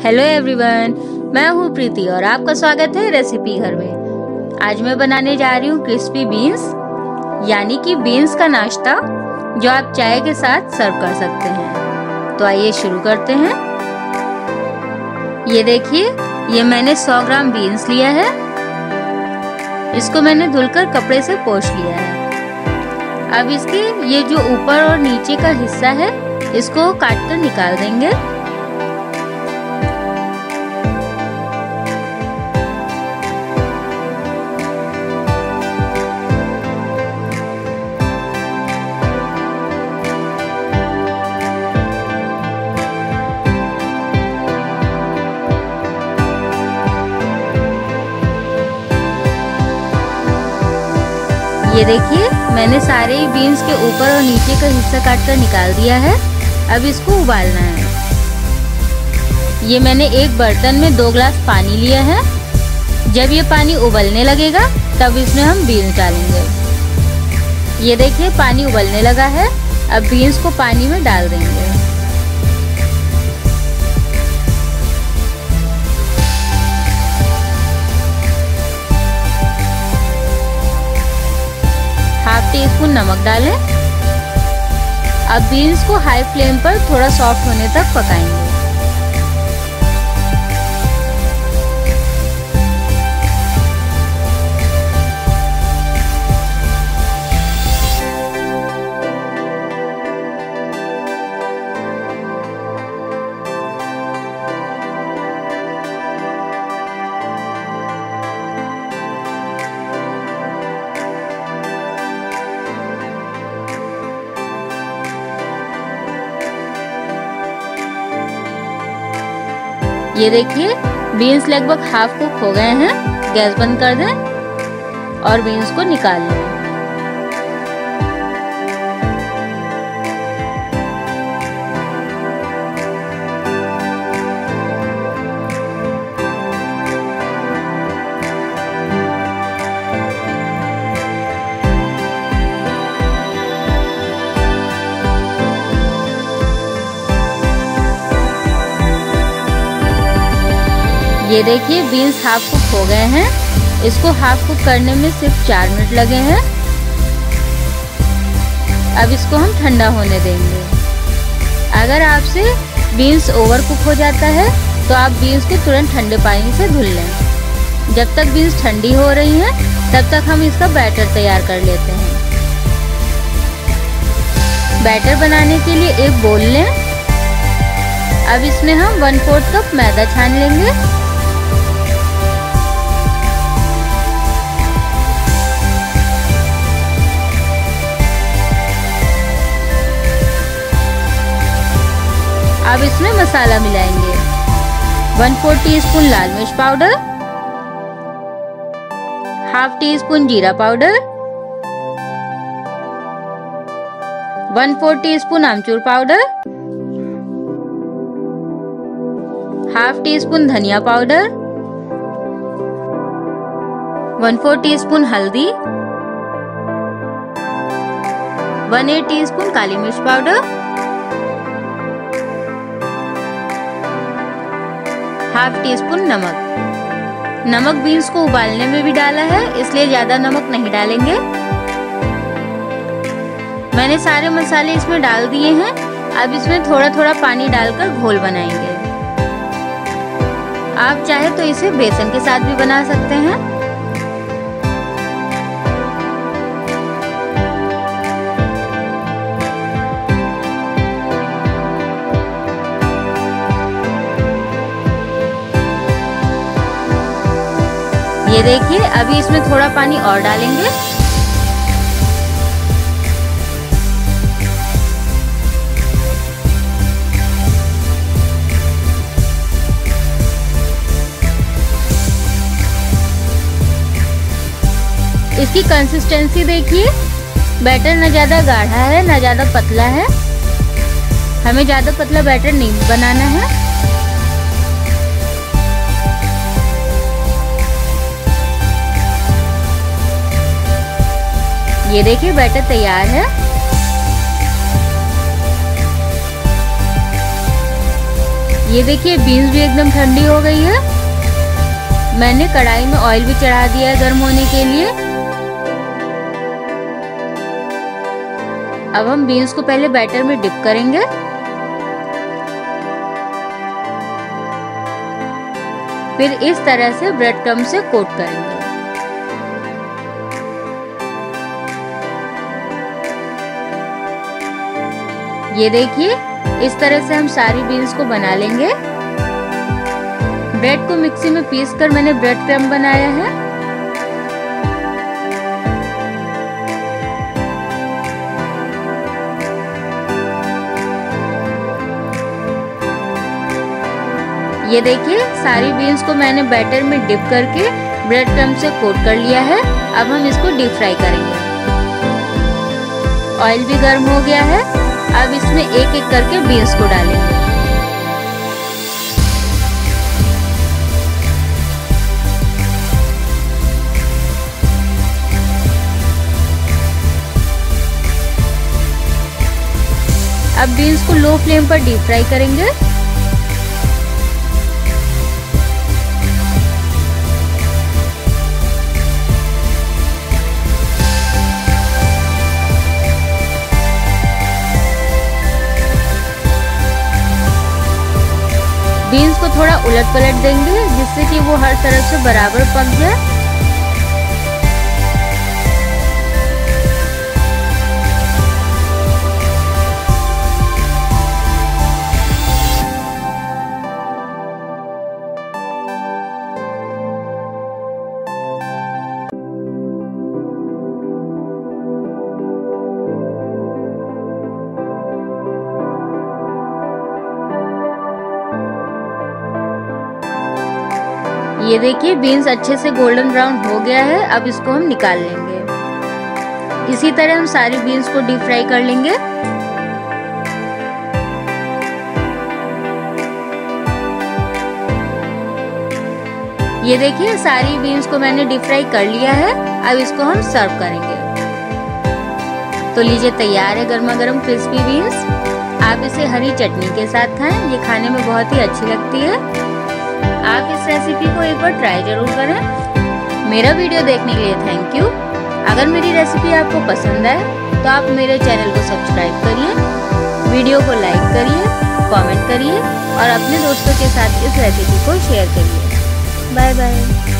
Hello everyone, मैं हूँ प्रीति और आपका स्वागत है रेसिपी घर में। आज मैं बनाने जा रही हूँ क्रिस्पी बीन्स, यानी कि बीन्स का नाश्ता जो आप चाय के साथ सर्व कर सकते हैं। तो आइए शुरू करते हैं। ये देखिए, ये मैंने 100 ग्राम बीन्स लिया है। इसको मैंने धुलकर कपड़े से पोंछ लिया है। अब इसके ये जो ऊपर और नीचे का हिस्सा है, इसको काट कर निकाल देंगे। ये देखिए, मैंने सारे बीन्स के ऊपर और नीचे का हिस्सा काटकर निकाल दिया है। अब इसको उबालना है। ये मैंने एक बर्तन में 2 गिलास पानी लिया है। जब ये पानी उबलने लगेगा तब इसमें हम बीन्स डालेंगे। ये देखिए, पानी उबलने लगा है। अब बीन्स को पानी में डाल देंगे। ½ टीस्पून नमक डालें। अब बीन्स को हाई फ्लेम पर थोड़ा सॉफ्ट होने तक पकाएंगे। ये देखिए, बीन्स लगभग हाफ कुक हो गए हैं। गैस बंद कर दें और बीन्स को निकाल लें। ये देखिए, बीन्स हाफ कुक हो गए हैं। इसको हाफ कुक करने में सिर्फ 4 मिनट लगे हैं। अब इसको हम ठंडा होने देंगे। अगर आपसे बीन्स ओवर कुक हो जाता है तो आप बीन्स को तुरंत ठंडे पानी से धुल लें। जब तक बीन्स ठंडी हो रही हैं तब तक हम इसका बैटर तैयार कर लेते हैं। बैटर बनाने के लिए एक बोल लें। अब इसमें हम 1/4 कप मैदा छान लेंगे। अब इसमें मसाला मिलाएंगे। 1/4 टीस्पून लाल मिर्च पाउडर, ½ टीस्पून जीरा पाउडर, 1/4 टीस्पून आमचूर पाउडर, ½ टीस्पून धनिया पाउडर, 1/4 टीस्पून हल्दी, 1/8 टीस्पून काली मिर्च पाउडर, ½ टीस्पून नमक। नमक बीन्स को उबालने में भी डाला है, इसलिए ज्यादा नमक नहीं डालेंगे। मैंने सारे मसाले इसमें डाल दिए हैं। अब इसमें थोड़ा थोड़ा पानी डालकर घोल बनाएंगे। आप चाहे तो इसे बेसन के साथ भी बना सकते हैं। ये देखिए, अभी इसमें थोड़ा पानी और डालेंगे। इसकी कंसिस्टेंसी देखिए, बैटर न ज्यादा गाढ़ा है न ज्यादा पतला है। हमें ज्यादा पतला बैटर नहीं बनाना है। ये देखिए, बैटर तैयार है। ये देखिए बीन्स भी एकदम ठंडी हो गई है। मैंने कढ़ाई में ऑयल भी चढ़ा दिया है गर्म होने के लिए। अब हम बीन्स को पहले बैटर में डिप करेंगे। फिर इस तरह से ब्रेड क्रम्ब से कोट करेंगे। ये देखिए इस तरह से हम सारी बीन्स को बना लेंगे। ब्रेड को मिक्सी में पीस कर मैंने ब्रेड क्रम्ब बनाया है। ये देखिए सारी बीन्स को मैंने बैटर में डिप करके ब्रेड क्रम्ब से कोट कर लिया है। अब हम इसको डीप फ्राई करेंगे। ऑयल भी गर्म हो गया है। अब इसमें एक एक करके बीन्स को डालेंगे। अब बीन्स को लो फ्लेम पर डीप फ्राई करेंगे। बीन्स को थोड़ा उलट पलट देंगे जिससे कि वो हर तरफ से बराबर पक जाए। ये देखिए बीन्स अच्छे से गोल्डन ब्राउन हो गया है। अब इसको हम निकाल लेंगे। इसी तरह हम सारी बीन्स को डीप फ्राई कर लेंगे। ये देखिए सारी बीन्स को मैंने डीप फ्राई कर लिया है। अब इसको हम सर्व करेंगे। तो लीजिए तैयार है गर्मा गर्म क्रिस्पी बीन्स। आप इसे हरी चटनी के साथ खाएं, ये खाने में बहुत ही अच्छी लगती है। आप इस रेसिपी को एक बार ट्राई जरूर करें। मेरा वीडियो देखने के लिए थैंक यू। अगर मेरी रेसिपी आपको पसंद आए तो आप मेरे चैनल को सब्सक्राइब करिए, वीडियो को लाइक करिए, कमेंट करिए और अपने दोस्तों के साथ इस रेसिपी को शेयर करिए। Bye bye.